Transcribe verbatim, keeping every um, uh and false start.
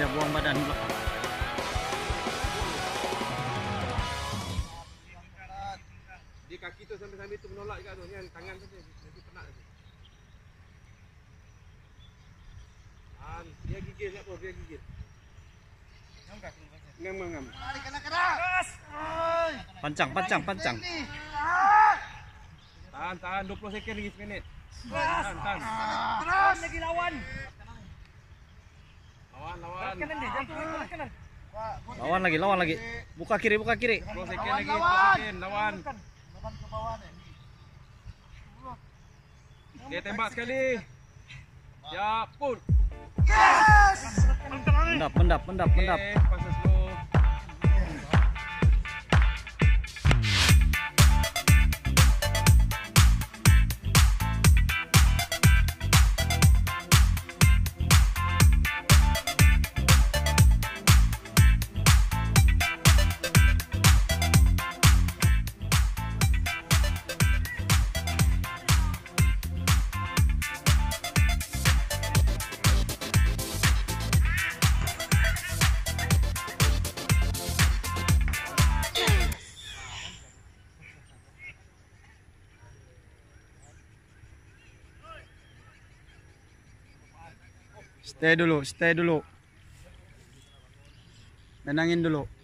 dia buang badan pula. Di kaki tu sambil-sambil tu menolak juga tu, kan tangan tu nanti penat lagi. Ah, dia gigil tak apa, dia gigil. Ngam ngam ngam. Lari keras. Pancang, pancang, pancang. Tahan, tahan dua puluh second lagi seminit. Tahan, tahan. Terus lagi lawan. Lawan, lawan. Kanan dia, jatuh ke kanan. Lawan lagi, lawan lagi. Buka kiri, buka kiri. dua puluh second lagi, dua puluh second. Lawan. Lawan ke bawah ni. Dia tembak sekali. Siap, pun. Yes! Mendap, mendap, mendap, mendap. Okay, pasal slow. Stay dulu, stay dulu. Menangin dulu.